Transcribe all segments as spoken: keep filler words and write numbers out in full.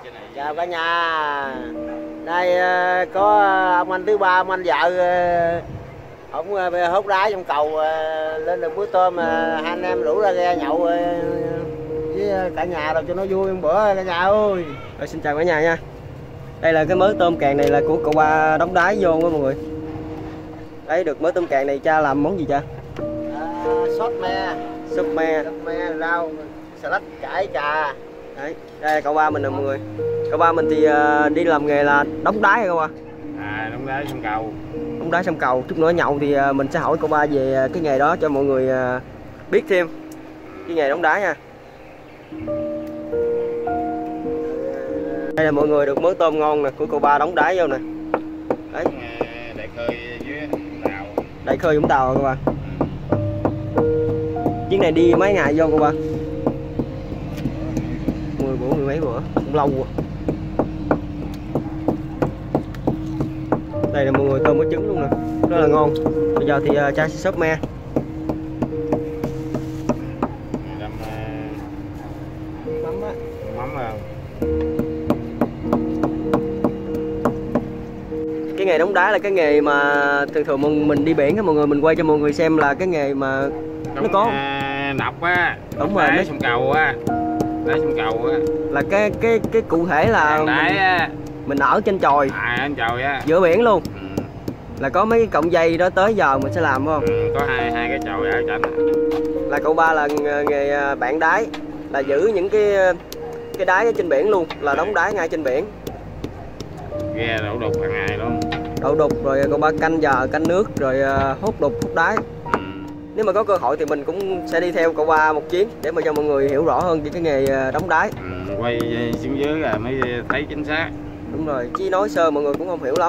Chào cả nhà. Đây có ông anh thứ ba, ông anh vợ ông hốt đá trong cầu lên được muối tôm, hai anh em rủ ra ghe nhậu với cả nhà đâu cho nó vui một bữa cả nhà ơi. Rồi, xin chào cả nhà nha. Đây là cái mớ tôm càng này là của cậu ba đóng đáy vô đó mọi người. Đấy, được mớ tôm càng này cha làm món gì cha? À, sốt me. Súp me. Sốt me, rau, xà lách, cải, cà. Đấy, đây là cậu ba mình nè mọi người. Cậu ba mình thì uh, đi làm nghề là đóng đáy hả cậu ba? À, đóng đáy sông cầu. Đóng đáy sông cầu. Chút nữa nhậu thì uh, mình sẽ hỏi cậu ba về cái nghề đó cho mọi người uh, biết thêm cái nghề đóng đáy nha. Đây là mọi người được mớ tôm ngon nè của cậu ba đóng đáy vô nè. Đấy. Đại khơi dưới Vũng Tàu. Đại khơi Vũng Tàu cậu ba. Chuyến này đi mấy ngày vô cậu ba? Mười bữa, mười mấy bữa, cũng lâu quá. Đây là mọi người tôm có trứng luôn nè, rất là ngon. Bây giờ thì uh, cha sẽ xốp me. Làm Mắm á. mắm à. Cái nghề đóng đá là cái nghề mà thường thường mình đi biển á mọi người, mình quay cho mọi người xem là cái nghề mà Đóng, nó có à, nọc á. đúng rồi, đáy nó... sông cầu á. Đáy sông cầu á. Là cái cái cái cụ thể là đáy mình, á. mình ở trên chòi. À, trên chòi á. Giữa biển luôn. Ừ. Là có mấy cái cọng dây đó tới giờ mình sẽ làm phải không? Ừ, có hai hai cái chòi ở trên. Là cậu ba là nghề bạn đáy, là giữ những cái cái đáy ở trên biển luôn, là đóng đáy ngay trên biển. Ghe đậu đục hàng ngày luôn. Đậu đục rồi cậu ba canh giờ canh nước rồi hút đục hút đáy. Ừ. Nếu mà có cơ hội thì mình cũng sẽ đi theo cậu ba một chuyến để mà cho mọi người hiểu rõ hơn về cái nghề đóng đáy. Ừ, quay xuống dưới là mới thấy chính xác. Đúng rồi, chứ nói sơ mọi người cũng không hiểu lắm.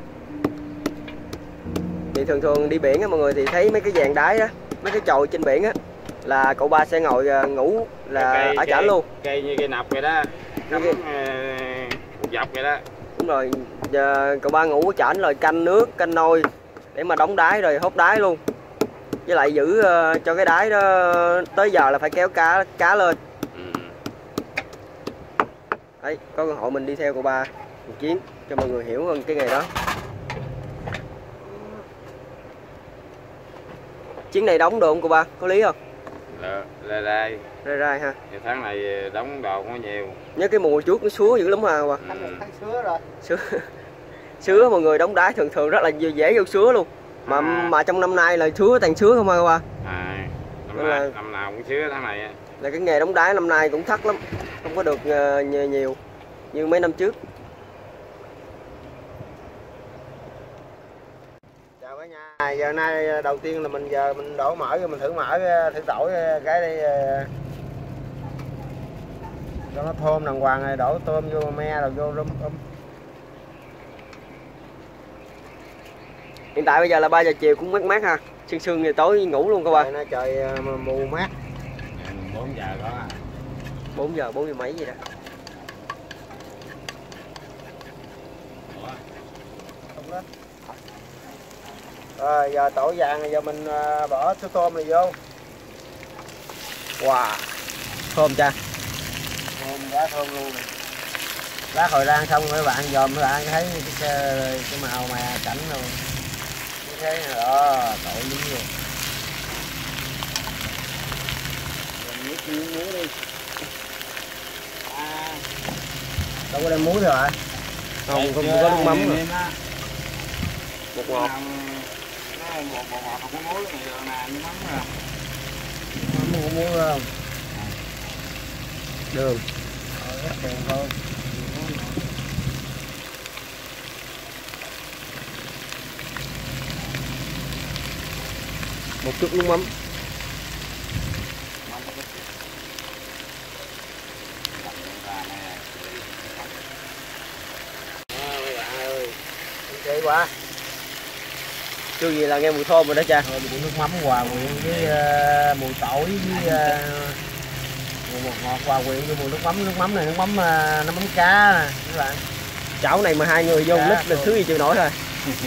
Thì thường thường đi biển á mọi người thì thấy mấy cái dàn đáy đó, mấy cái chòi trên biển á là cậu ba sẽ ngồi ngủ là cây, ở chảnh luôn. Cây như cây nọc vậy đó, cắm cái... một dọc vậy đó. Đúng rồi, giờ cậu ba ngủ ở chảnh rồi canh nước, canh nôi để mà đóng đáy rồi hốt đáy luôn. Với lại giữ uh, cho cái đáy đó tới giờ là phải kéo cá cá lên. Ừ. Đấy, có cơ hội mình đi theo cậu ba một chuyến cho mọi người hiểu hơn cái nghề đó. Chuyến này đóng được không cô ba? Có lý không? Là, là đây. Rai rai ha. Thì tháng này đóng đồ không có nhiều. Nhớ cái mùa trước nó sứa dữ lắm ha cô ba. Thành một tháng sứa rồi. Sứa. Sứa mọi người đóng đáy thường thường rất là dễ vô sứa luôn. Mà À. mà trong năm nay là sứa toàn sứa không ha cô ba. À, năm, Nên nay, là- năm nào cũng sứa tháng này á. Là cái nghề đóng đáy năm nay cũng thắt lắm. Không có được uh, nhiều, nhiều như mấy năm trước. Chào cả nhà. Giờ nay đầu tiên là mình giờ mình đổ mỡ, mình thử mỡ thử tỏi cái đi cho nó thơm đàng hoàng, rồi đổ tôm vô, me rồi vô rum um. Hiện tại bây giờ là ba giờ chiều cũng mát mát ha. Sương sương thì tối ngủ luôn các bạn. Trời, trời mù mát. bốn giờ có à. bốn giờ, bốn giờ mấy gì đó. Rồi giờ tỏi vàng, giờ mình bỏ số tôm này vô. Wow, thơm cha. Thơm quá, thơm luôn này. Lát hồi rang xong các bạn dòm các bạn thấy cái, cái màu mà cảnh rồi. Thấy đó, tỏi lý luôn. Nước miếng muối đi. À, đâu có đem muối thôi hả? Không, không có nước mắm rồi. Bột ngọt. Nó bột bột ngọt không có muối này rồi nè, nước mắm rồi. Mắm không có muối không? Đường. Rồi, ít đường thôi. Một chút nước mắm. Vậy quá. Chưa gì là nghe mùi thơm rồi đó cha. Rồi mình nước mắm hòa quyện với uh, mùi tỏi với uh, mùi bột ngọt hòa quyện với mùi nước mắm. Nước mắm này nước mắm uh, nước mắm cá nè các bạn. Chảo này mà hai người vô Cá lít là thôi. thứ gì chịu nổi thôi.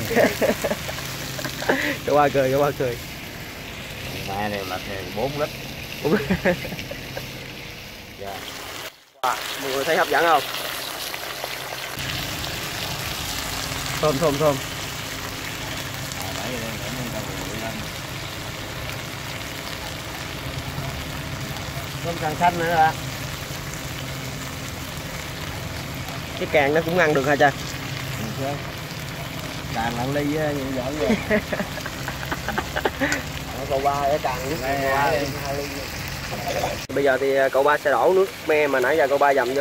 Cậu ba cười, cậu ba cười. Mẹ này là bốn lít. Wow, mọi người thấy hấp dẫn không? Thơm thơm thơm. Tôm càng xanh nữa hả? Cái càng nó cũng ăn được hả cha? Càng lặng ly với giỡn rồi. Cậu ba ở càng nước cậu ba hai ly. Bây giờ thì cậu ba sẽ đổ nước me mà nãy giờ cậu ba dầm vô.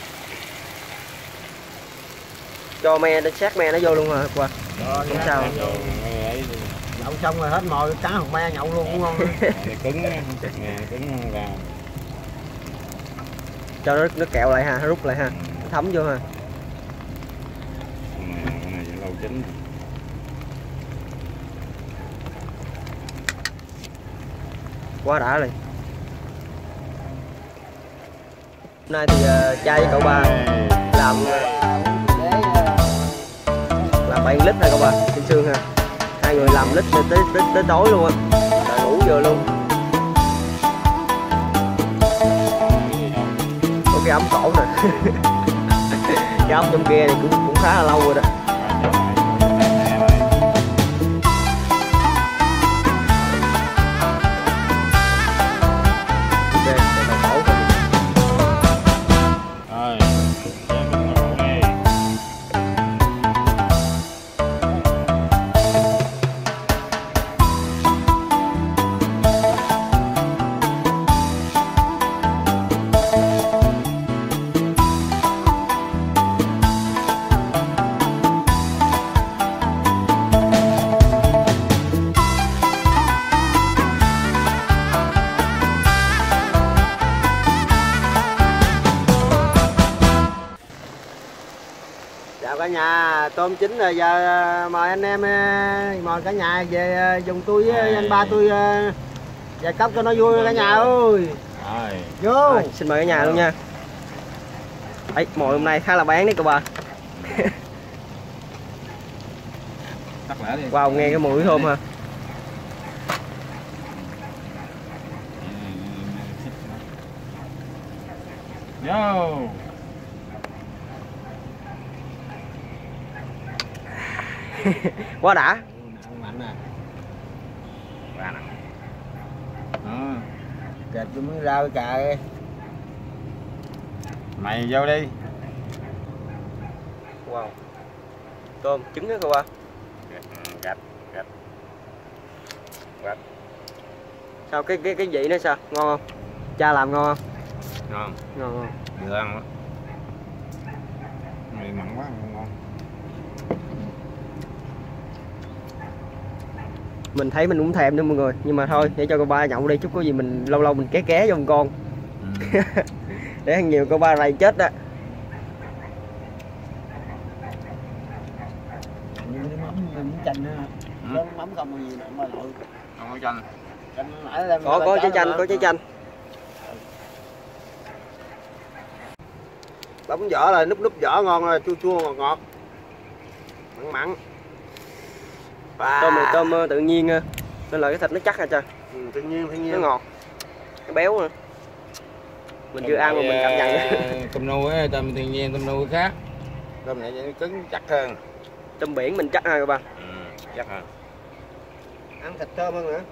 Cho me nó sát me nó vô luôn hả qua? Không sao. Nhậu xong rồi hết mồi cá hột me nhậu luôn cũng ngon. Cứng nghe cứng ra. Cho nó nó kẹo lại ha, rút lại ha, nó thấm vô ha. Cái này lâu chín. Quá đã rồi. Hôm nay thì uh, cha với cậu ba làm làm bảy lít ha cậu ba, trên xương ha. Hai người làm lít tới tới tới, tới tối luôn á, là ngủ vừa luôn. Có cái ấm cổ nè. Cái ấm trong kia này cũng cũng khá là lâu rồi đó. Chào cả nhà, tôm chín rồi, giờ mời anh em, mời cả nhà về dùng tôi với anh ba tôi về cấp cho nó vui cả nhà ơi. Rồi. Vô. Rồi, xin mời cả nhà luôn nha. Ấy, mồi hôm nay khá là bán đấy cậu ba. Wow, nghe cái mùi thơm ha. Vô. Quá đã. Mạnh nè. Ra nè. Đó. Kẹp cho miếng rau cà. Mày vô đi. Wow. Tôm trứng đó cậu ba. Gạch, gạch. Gạch. Sao cái cái cái vị nó sao? Ngon không? Cha làm ngon không? Ngon. Ngon ngon. Vừa ăn đó. Mày mặn quá không ngon. Mình thấy mình cũng thèm nữa mọi người, nhưng mà thôi để cho cô ba nhậu đi, chút có gì mình lâu lâu mình ké ké cho một con. Ừ. Để ăn nhiều cô ba rầy chết đó. Những mắm miếng chanh nữa. Có mắm không gì nữa mà nội. Không có chanh. Chanh có có trái chanh, có trái chanh. Bấm vỏ là núp núp vỏ ngon rồi, chua chua ngọt ngọt. Mặn mặn. Wow. Tôm này tôm tự nhiên nên là cái thịt nó chắc hả cha? Ừ, tự nhiên tự nhiên nó ngọt, nó béo nữa. Mình chưa ăn mà mình cảm nhận. Tôm nuôi á, tôm tự nhiên tôm nuôi khác. Tôm này nó cứng chắc hơn. Tôm biển mình chắc ha các bạn. Ừ, chắc hơn. Ăn thịt thơm hơn nữa.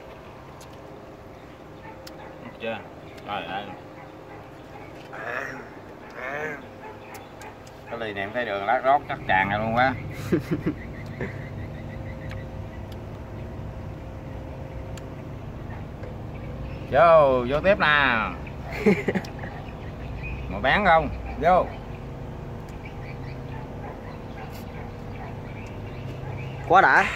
Được chưa? Rồi đây. À, à. Cái ly này em thấy đường lát rót chắc tràn ra luôn quá. Vô, vô tiếp nè. Mà bán không? Vô. Quá đã.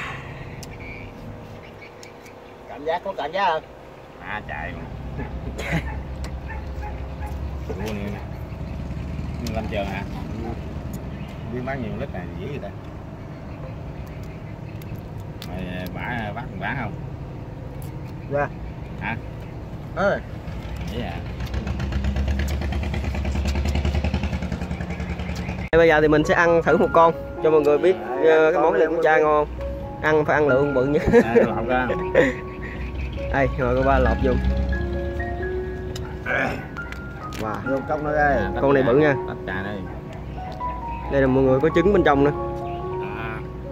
Cảm giác có cảm giác không? À chạy. Ủa nè. Nhưng lên chờ hả? Biết bán nhiều lít này dữ vậy ta. Mày bả bắt bán không? Dạ. Hả? Ơi. Vậy à. Bây giờ thì mình sẽ ăn thử một con cho mọi người biết uh, cái món này của cha ngon không. Ăn phải ăn lượng bự nha. À, lọc ra. Đây, rồi cô ba lọt vô. Wow. Vô trong nó đây. Con này bự nha. Tách trà đây. Đây là mọi người có trứng bên trong nữa. À.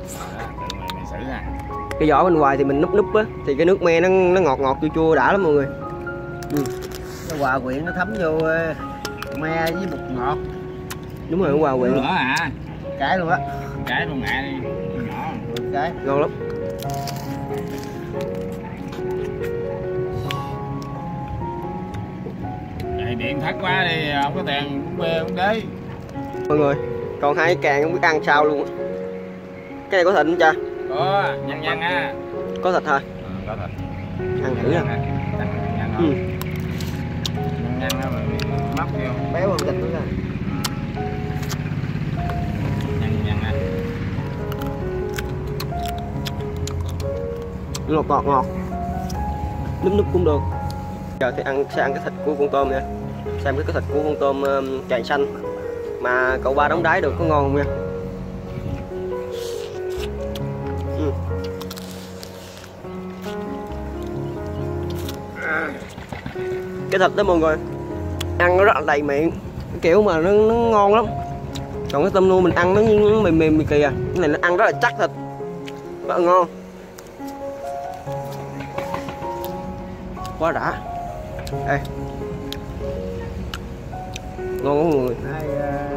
cái vỏ bên ngoài thì mình núp núp á, thì cái nước me nó nó ngọt ngọt chua chua đã lắm mọi người. Ừ. Nó hòa quyện nó thấm vô me với bột ngọt. Đúng rồi, nó hòa quyện. Lửa hả? Cái luôn á. Cái luôn mẹ đi. Nhỏ. Cái. Ngon lắm. Chạy điện thất quá đi, không có tiền cũng bê cũng đế. Mọi người, còn hai cái càng không biết ăn sao luôn á. Cái này có thịt không cha? Có, nhăn nhăn á. Có thịt hả? Ừ, có thịt. Ăn thử nha. Nhăn Ừ. Nhăn nhăn á, móc vô. Béo hơn thịt nữa nè. Nhăn nhăn á. Ngọt ngọt ngọt. Núp núp cũng được. Giờ thì ăn sẽ ăn cái thịt của con tôm nha. Xem cái thịt của con tôm um, càng xanh mà cậu Ba đóng đáy được có ngon không nha. Ừ. Cái thịt đó mọi người ăn nó rất là đầy miệng, cái kiểu mà nó, nó ngon lắm. Còn cái tôm nuôi mình ăn nó như nó mềm mềm kìa, cái này nó ăn rất là chắc thịt, rất là ngon, quá đã. Đây, ngon quá mọi người. Nay,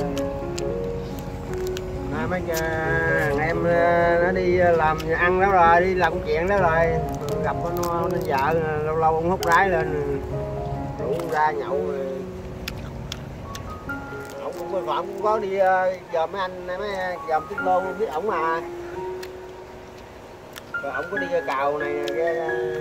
nay mấy thằng em nó đi làm ăn đó rồi, đi làm chuyện đó rồi, gặp con nó vợ lâu lâu ông hút rái lên rủ ra nhậu. Ông cũng có phạm cũng có đi giờ mấy anh mấy dòm tiếng lô biết ổng mà. Rồi ổng có đi cào này cái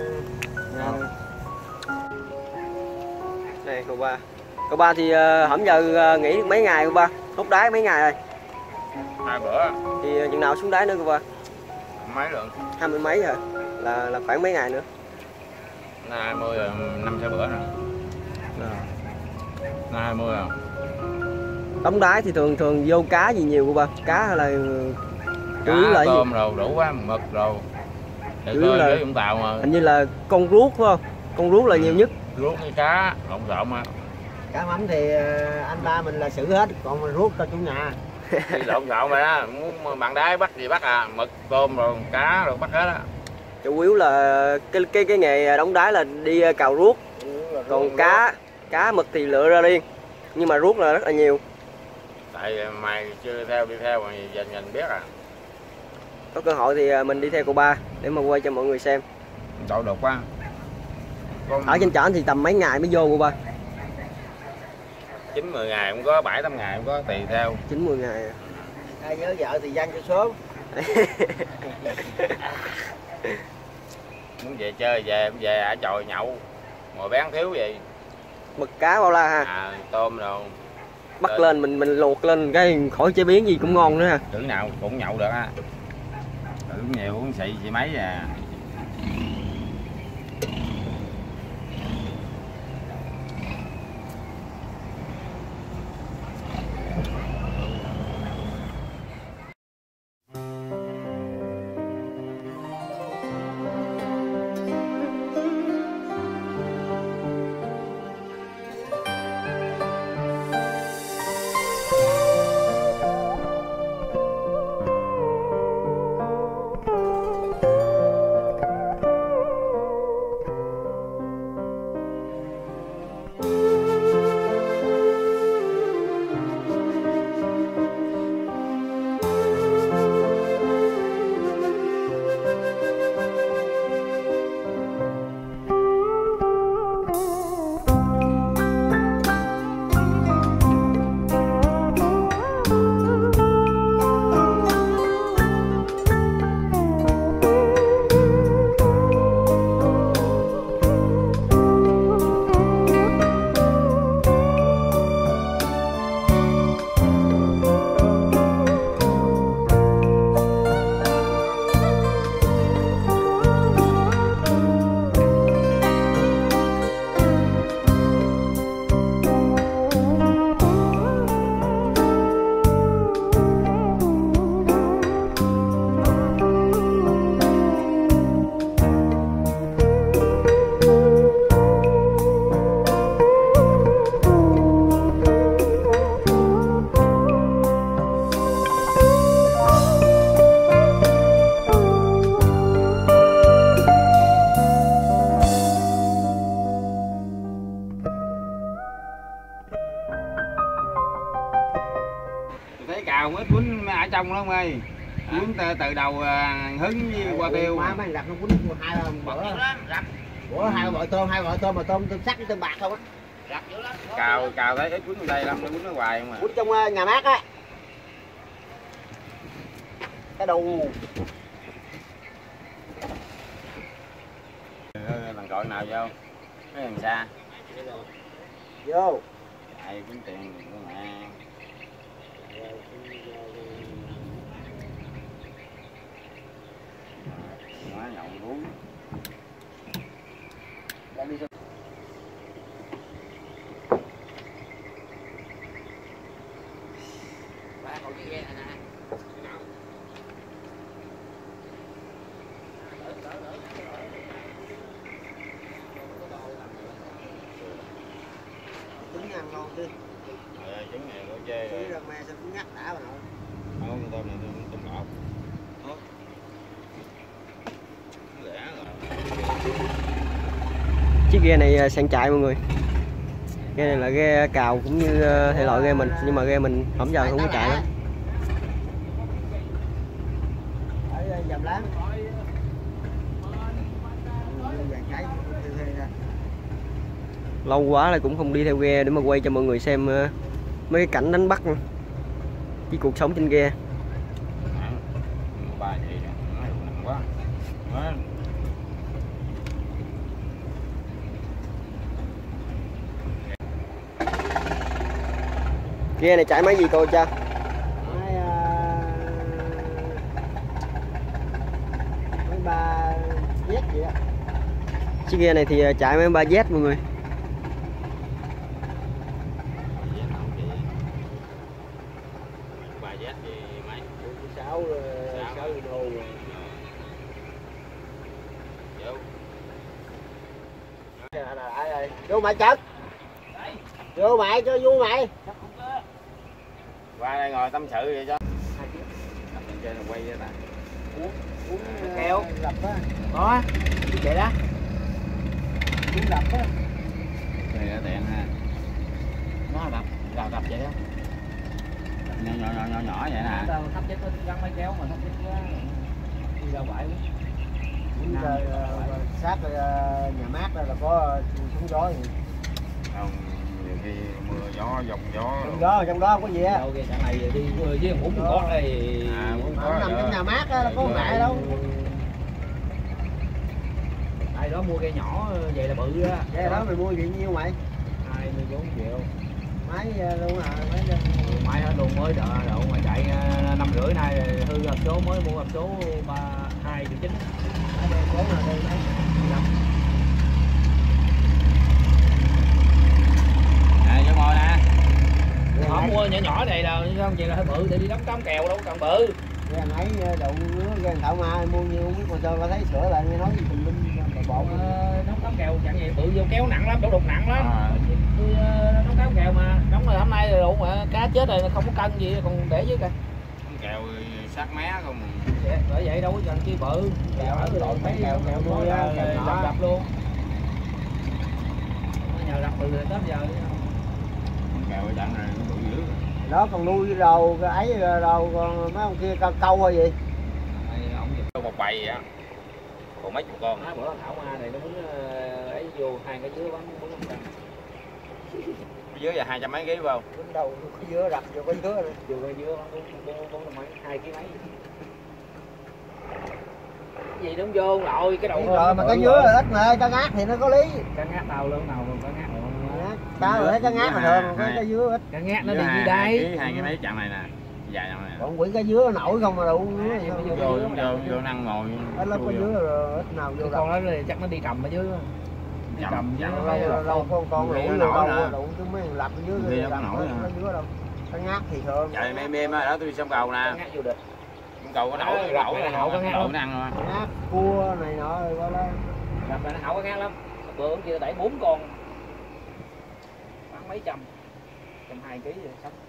Này cậu Ba, cậu Ba thì uh, hổm giờ uh, nghỉ được mấy ngày cậu Ba, hút đáy mấy ngày rồi. Hai bữa. Thì uh, chừng nào xuống đáy nữa cậu Ba? Mấy lượng? Hai mươi mấy rồi, là là khoảng mấy ngày nữa? Hai mươi rồi, năm sáu bữa rồi. À. Hai mươi rồi. Đóng đáy thì thường thường vô cá gì nhiều cậu Ba? Cá hay là chủ yếu là tôm rồi đủ quá, mực rồi. Chủ yếu là Vũng Tàu mà. hình như là con ruốc phải không? Con ruốc là nhiều nhất. Ruốc với cá lộn xộn mà. cá mắm thì anh ba mình là xử hết, còn mình rút cho chủ nhà. Thì lộn xộn mà đó, muốn bạn đáy bắt gì bắt à, mực tôm rồi cá rồi bắt hết á. Chủ yếu là cái cái cái nghề đóng đáy là đi cào ruốc, còn cá cá mực thì lựa ra riêng, nhưng mà ruốc là rất là nhiều. Tại mày chưa theo đi theo mà dần dần biết à. Có cơ hội thì mình đi theo cậu Ba để mà quay cho mọi người xem. Đậu được quá. Con... Ở trên trển thì tầm mấy ngày mới vô cậu Ba? chín mười ngày cũng có, bảy tám ngày cũng có, tùy theo. chín mười ngày. Ai nhớ vợ thì danh cho số. Muốn về chơi về về ở chòi nhậu, ngồi bán thiếu gì. Mực cá bao la ha. À, tôm rồi. Bắt Đấy. lên mình mình luộc lên cái khỏi chế biến gì cũng ngon nữa ha. Chữ nào cũng nhậu được á. Uống nhiều uống xị chị mấy à. Cái cào mới quýnh ở trong đó không ơi. Quýnh từ, từ đầu hứng với qua tiêu. Má mấy rập nó quýnh hai bữa. Bữa hai bội tôm, hai bội tôm mà tôm tôm sắt với tôm bạc không á. Cào cào thấy ít quýnh ở đây lắm, nó quýnh nó hoài không à. Quýnh trong nhà mát á. Cái đầu. Lần gọi nào vô? Mấy thằng xa. Vô. Chạy quýnh tiền của mẹ. Má nhậu bú. Ba còn cái ghe này nè. Trứng ăn ngon chứ. Ờ, trứng này có chê rồi. Trứng rang me sao cũng ngắt đã bà nội. Không, tôm này tôm lọt. Rẻ rồi. Chiếc ghe này sang chạy mọi người. Ghe này là ghe cào cũng như thể loại ghe mình, nhưng mà ghe mình không giờ không có chạy lắm. Ở dầm láng. Lâu quá là cũng không đi theo ghe để mà quay cho mọi người xem mấy cái cảnh đánh bắt với cuộc sống trên ghe. Ba chị nói nặng quá. Đó. Ghe này chạy máy gì cô cha? Máy máy ba Z gì đó. Chiếc ghe này thì chạy máy ba Z mọi người. ba Z gì mấy? sáu sáu đô. Vô mày chật. Vô mày cho vui mày. Qua đây ngồi tâm sự vậy cho. Bên trên là quay vậy ta. Uống keo lập á. Có. Vậy đó. Uống lập á. Đây là tiện ha. Nó lập, gào lập vậy đó. Nhỏ nhỏ nhỏ nhỏ nhỏ vậy nè. Đâu thấp chết nó gắn máy kéo mà thấp chết đi ra bãi. Uống sát nhà mát là có súng gió gì. Không, nhiều khi mưa gió, dòng gió. Trong đó, trong đó không có gì á. Đâu cái trận này đi với uống có đây. À, uống Mà có nằm rồi. trong nhà mát á, có ngại đâu. Ai đó mua cây nhỏ vậy là bự á. Cái đó mày mua gì nhiêu mày? hai mươi bốn triệu. Máy luôn hả? Máy Mai hết luôn mới đợi đậu mà chạy năm rưỡi nay hư hộp số mới mua hộp số ba hai triệu chín. số là đây đấy. Nè, vô ngồi nè. Không mua nhỏ nhỏ này là không vậy là hơi bự để đi đóng cám kèo đâu cần bự. Cái ấy đậu cái thảo mai mua nhiêu không biết mà sao tao thấy sửa lại nghe nói gì tùm lum bột. Đóng cám kèo chẳng vậy bự vô kéo nặng lắm, đổ đục nặng lắm. À. Tôi đóng cám kèo mà đóng rồi hôm nay rồi mà cá chết rồi không có cân gì còn để dưới kìa. Kèo sát mé không. Bởi vậy đâu có cần chi bự. Kèo ở đội mấy kèo kèo nuôi kèo đập luôn. Nhờ đập từ tới giờ. Kèo ở trận này nó bự dữ. Đó còn nuôi đồ cái ấy đồ còn mấy ông kia câu câu hay gì? Ông gì Một bầy vậy á. Còn mấy chục con. bữa thảo ma này nó muốn ấy vô hai cái dứa bắn bốn trăm. Dưới là hai trăm mấy ký vào. Bên đầu có dứa rập vô có dứa rồi. Vô cái dứa bắn bốn bốn trăm mấy, hai ký mấy. Cái gì đúng vô rồi cái đầu rồi mà cái dứa là ít mà cá ngát thì nó có lý. cá ngát nào lớn nào còn cá ngát nào. Tao thấy cá ngát mà thường cái cá dứa ít. Cá ngát nó đi như đây. Hai cái mấy chặng này nè. Dài này. Còn quỷ cá dứa nổi không mà đủ Vô vô vô vô năng ngồi. ít lớp cá dứa rồi ít nào vô Con đó thì chắc nó đi cầm ở dưới. Đi cầm chứ lâu lâu con con lũ lâu đủ chứ mấy lập ở dưới không nổi cá dứa đâu. Cá ngát thì thường. Trời mềm mềm đó tôi đi sông cầu nè. Cá ngát vô địch. Sông cầu có nổi Rậu nổi này hậu cá ngát nổi lắm. năng rồi. Ngát cua này nọ rồi qua lên. Gặp này nó hậu cá ngát lắm. Bữa hôm kia đẩy bốn con. Bán mấy trăm. Trăm hai ký rồi sống.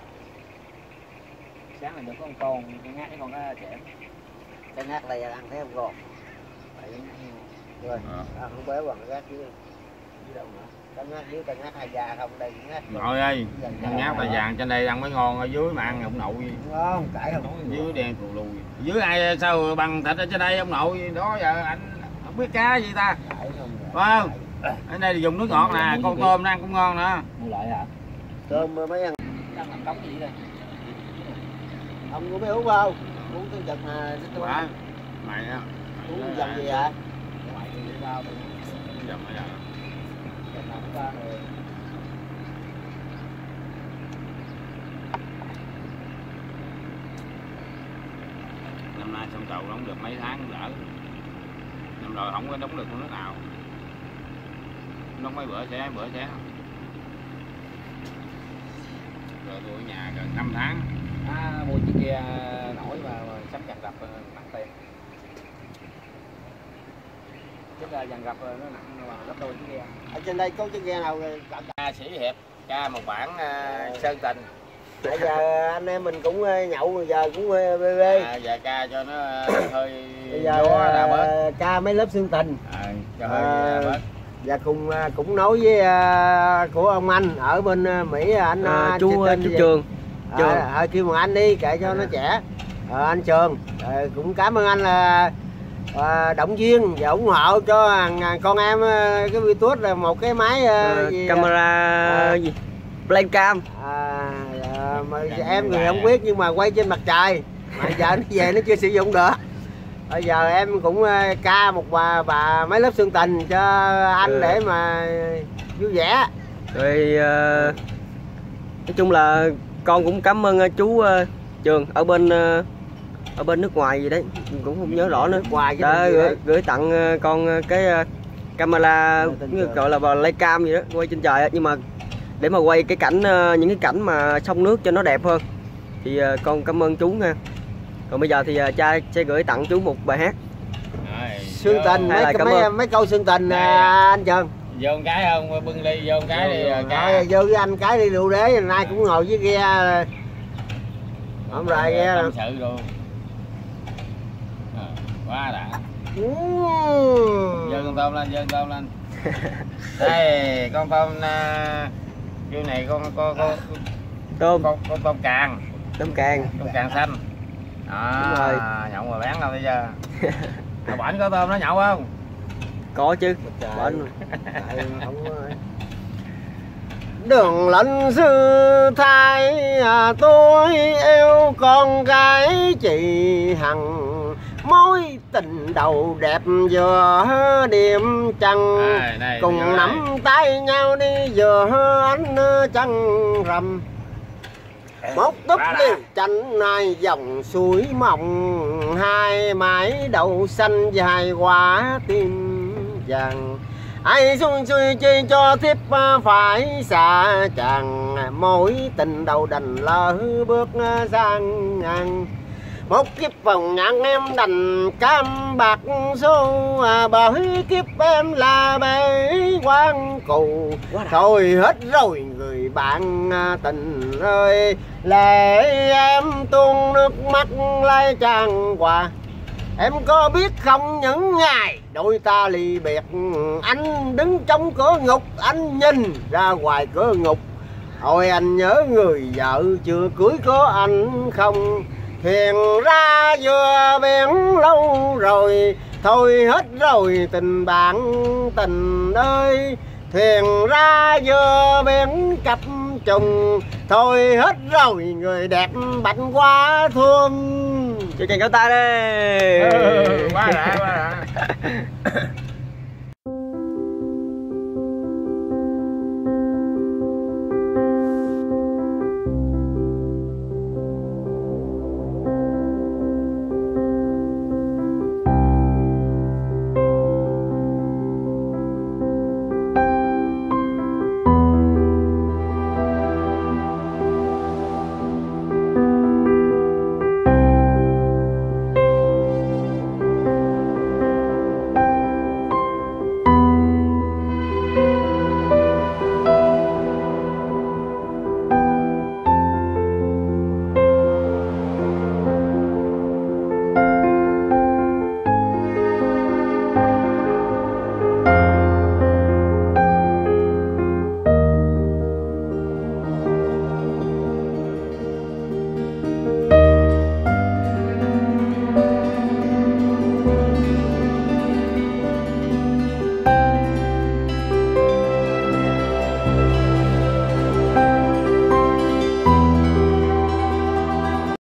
Sáng là được có một con, cá ngát với con cá trẻ. Cá ngát này ăn thấy không gọt. Rồi, à, không béo bằng cái gác dưới. Dưới đâu nữa. Tân ngát dưới tân ngát hai già không đây ngát. Nội ơi, tân ngát tài vàng trên đây ăn mới ngon, ở dưới mà ăn ông nội. Ngon, cãi không. Dưới đen cù lùi. Dưới ai sao bằng thịt ở trên đây ông nội, đó giờ anh không biết cá gì ta. Cãi không. Phải không? Ở đây thì dùng nước ngọt nè, con tôm nó ăn cũng ngon nữa. Mua lại hả? Tôm mấy ăn. Đang làm cống gì đây? Ông có biết uống không? Uống cái chật mà Quả. Mày á. uống dầm gì hả? Mày thì đi bao thì Dầm ở đây. làm làm ra rồi. Năm nay sông Cầu đóng được mấy tháng lỡ. Năm rồi không có đóng được con nước nào. Đóng mấy bữa sẽ bữa sẽ. Rồi tôi ở nhà gần năm tháng. À, mua chiếc ghe nổi mà, mà sắp dàn rập nặng tiền. Chiếc dàn rập nó nặng mà gấp đôi chiếc ghe. Ở trên đây có chiếc ghe nào Ca Sĩ Hiệp, ca một bản uh, Sơn Tình. bây giờ anh em mình cũng nhậu giờ cũng bê bê. À, giờ ca cho nó hơi Bây giờ gió ra bớt. ca mấy lớp xương tình. À, cho hơi ra bớt. Và cùng cũng nói với uh, của ông anh ở bên uh, Mỹ anh à, uh, chú tên chú gì? Trường. Trường. À, à, kêu bằng anh đi kệ cho nó trẻ. À, anh Trường à, cũng cảm ơn anh là à, động viên và ủng hộ cho à, con em à, cái Vitus là một cái máy à, à, gì, camera à, gì Playcam. à, à, mà em thì không biết nhưng mà quay trên mặt trời mà giờ nó về nó chưa sử dụng được. Bây giờ em cũng uh, ca một bà bà mấy lớp xương tình cho anh ừ. để mà vui vẻ. Rồi uh, nói chung là con cũng cảm ơn uh, chú uh, Trường ở bên uh, ở bên nước ngoài gì đấy cũng không nhớ rõ nữa. Ngoài đã gửi, gửi tặng uh, con uh, cái uh, camera gọi là Playcam gì đó quay trên trời ấy. Nhưng mà để mà quay cái cảnh uh, những cái cảnh mà sông nước cho nó đẹp hơn thì uh, con cảm ơn chú nha. Còn bây giờ thì uh, cha sẽ gửi tặng chú một bài hát xương tình mấy, mấy, mấy câu xương tình à, anh Trường vô một cái không bưng ly vô một cái đi cái vô với anh cái đi rượu đế nay cũng ngồi với ghe không rồi ghe tâm sự luôn à, quá đã dơ con tôm lên dơ con tôm lên đây con tôm kêu này con con con tôm con, con tôm càng tôm càng tôm càng xanh đó nhậu mà bán đâu bây giờ bển có tôm nó nhậu không? Có chứ. Bển. Đường lệnh sư thái à, tôi yêu con gái chị Hằng mối tình đầu đẹp vừa đêm trăng à, này, cùng nắm này. Tay nhau đi vừa ánh trăng rằm một túp liều chanh hai dòng suối mộng hai mái đậu xanh dài quả tim vàng ai xuôi xuôi chi cho tiếp phải xa chàng mối tình đầu đành lỡ bước sang ngang một kiếp phòng nhãn em đành cam bạc số à, bởi kiếp em là bể quan cù thôi hết rồi người bạn tình ơi lệ em tuôn nước mắt lai tràn hòa em có biết không những ngày đôi ta ly biệt anh đứng trong cửa ngục anh nhìn ra ngoài cửa ngục ôi anh nhớ người vợ chưa cưới có anh không thuyền ra vừa biển lâu rồi thôi hết rồi tình bạn tình ơi thuyền ra vừa biển cặp trùng thôi hết rồi người đẹp bạch quá thương cho chàng kéo tay đi ừ, quá đã quá đã